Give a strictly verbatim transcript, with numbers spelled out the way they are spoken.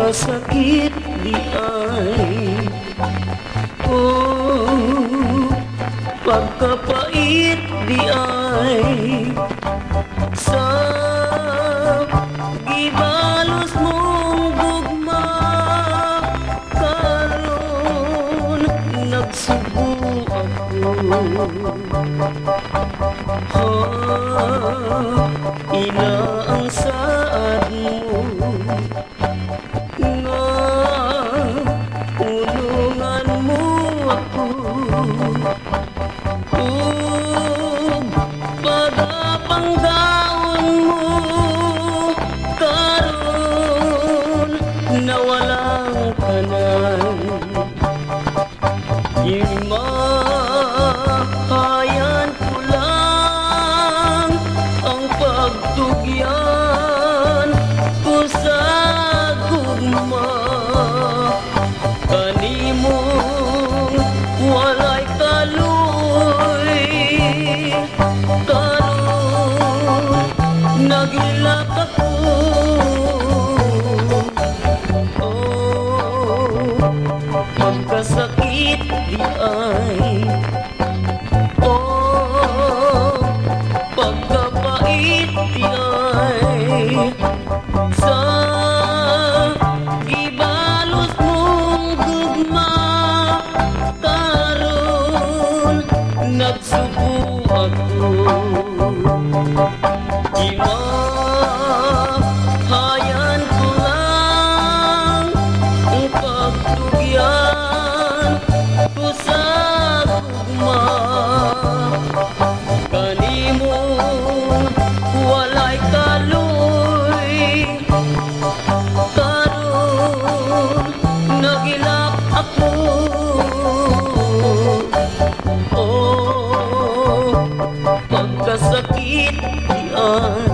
pagkasakit di ay oh, pagkapait di ay sa gibalos mong gugma karon nagsubo ako ha, ina ang saad mo nga ulungan mo ako ug pagapanggaon mo karon nawalang tanan imahayan ko lang ang pagtugyan ko sa gugma kanimong walay kaloy karon nagilak ako oh, pagkasakit di ay oh, pagkapait di ay sa gibalos mong gugma karon nagsubo ako imahayan ko lang ang pagtugyan ko sa gugma kanimong walay kaloy karon nagilak ako oh, pagkasakit di ay